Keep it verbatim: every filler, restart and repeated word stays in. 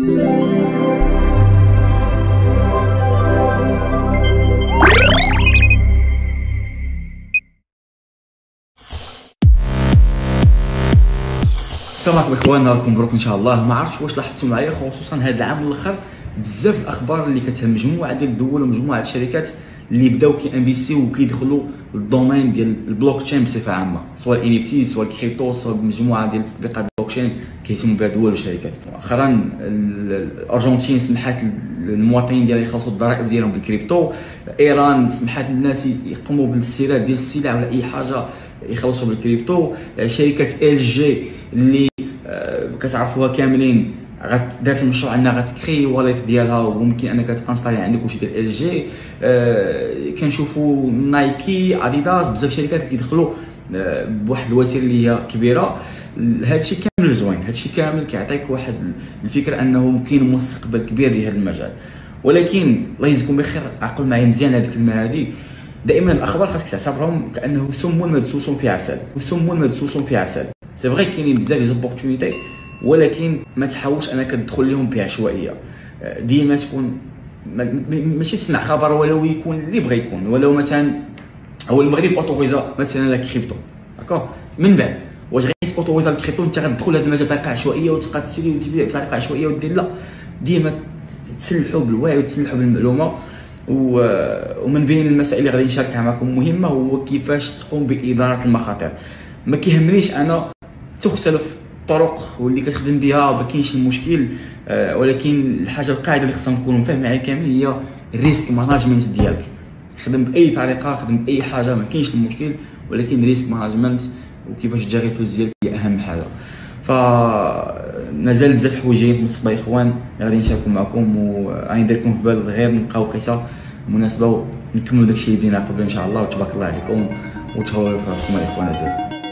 السلام عليكم اخوان، راكم مبروك ان شاء الله. ما عرفتش واش لاحظتوا معايا خصوصا هذا العام الاخر بزاف الاخبار اللي كتهم مجموعه ديال الدول ومجموعه الشركات اللي بداو كينفيستيو وكيدخلوا للدومين ديال البلوك تشين بصفه عامه، سواء الان اف تي سواء الكريبتو سواء مجموعه ديال تطبيقات البلوك تشين كيهتموا بها دول وشركات. مؤخرا الارجنتين سمحات للمواطنين ديالها يخلصوا الضرائب ديالهم بالكريبتو، ايران سمحات للناس يقوموا بالاستيراد ديال السلع ولا اي حاجه يخلصوا بالكريبتو، شركه ال جي اللي كتعرفوها كاملين دارت المشروع انها غتكري واليت ديالها وممكن انك تانستالي عندك وشي ديال ال جي. آه كنشوفوا نايكي، اديداس، بزاف شركات كيدخلوا آه بواحد الوتيره اللي هي كبيره. هادشي كامل زوين، هادشي كامل كيعطيك واحد الفكره انه كاين مستقبل كبير لهذا المجال. ولكن الله يجزيكم بخير، عقل معايا مزيان هذه الكلمه هذه، دائما الاخبار خاصك تعتبرهم كانه سم مدسوس في عسل، وسم مدسوس في عسل. سي فغي كاينين بزاف ديال زوبورتونيتي، ولكن ما تحاولش انك تدخل لهم بعشوائيه. ديما تكون ماشي تسمع خبر ولو يكون اللي بغى يكون، ولو مثلا هو المغرب اوتوريزا مثلا لا كريبتو، داكور، من بعد واش غير اوتوريزا الكريبتو انت غتدخل هذا المجال بطريقه عشوائيه وتبقى تشري وتبيع بطريقه عشوائيه ودير؟ لا، ديما تسلحوا بالوعي وتسلحوا بالمعلومه. ومن بين المسائل اللي غادي نشاركها معكم مهمه هو كيفاش تقوم باداره المخاطر. ما كيهمنيش انا تختلف الطرق واللي كتخدم بها ما كاينش المشكل، آه ولكن الحاجه القاعده اللي خصنا نكونوا فاهمين عليها كامل هي الريسك ماناجمنت ديالك. خدم باي طريقه، خدم باي حاجه، ما كاينش المشكل، ولكن ريسك مانجمنت وكيفاش تجاري الفلوس ديالك هي اهم حاجه. فمازال بزاف الحوايج جايين في المستقبل يا اخوان غادي نشاركو معكم، وغادي نديركم في بال غير نبقاو كيسا مناسبه ونكملوا داكشي اللي بدينا قبل ان شاء الله. وتبارك الله عليكم وتهلاو في راسكم يا اخوان العزاز.